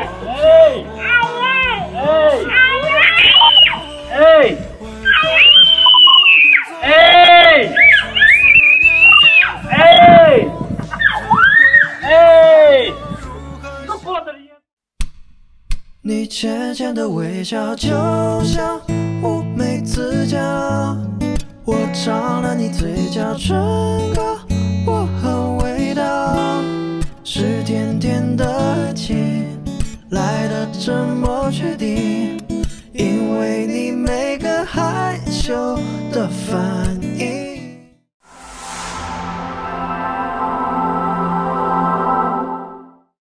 你浅浅的微笑，就像乌梅子酱。我尝了你嘴角唇膏，薄荷味道，是甜甜的情来的这么